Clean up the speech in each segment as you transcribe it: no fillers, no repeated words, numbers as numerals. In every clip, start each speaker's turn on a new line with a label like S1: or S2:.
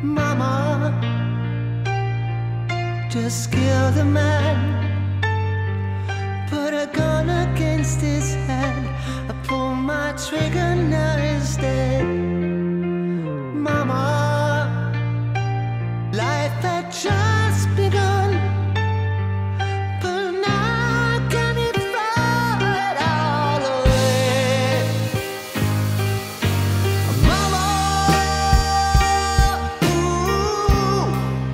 S1: Mama, just kill the man. Put a gun against his head. I pull my trigger, now he's dead. Mama, life had just begun, but now can it throw it all away? Mama, ooh,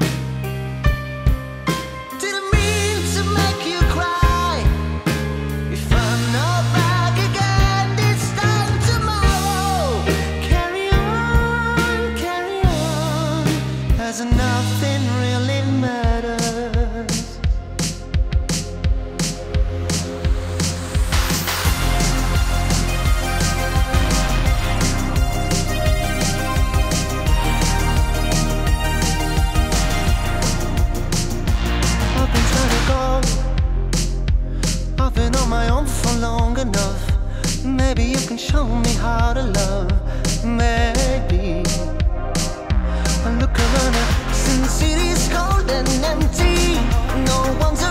S1: didn't mean to make you cry. If I'm not back again this time tomorrow, carry on, as nothing really matters. I've been trying to go, I've been on my own for long enough. Maybe you can show me how to love. Maybe I look around since the city's cold and empty. No one's